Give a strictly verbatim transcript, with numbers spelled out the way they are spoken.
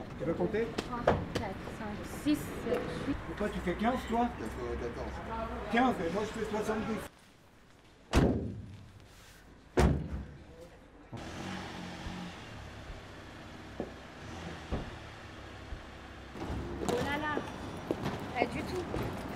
Bon, tu veux compter? trois, quatre, cinq, six, sept, huit. Pourquoi tu fais quinze toi? quinze, et moi je fais soixante-dix. Oh là là, pas du tout.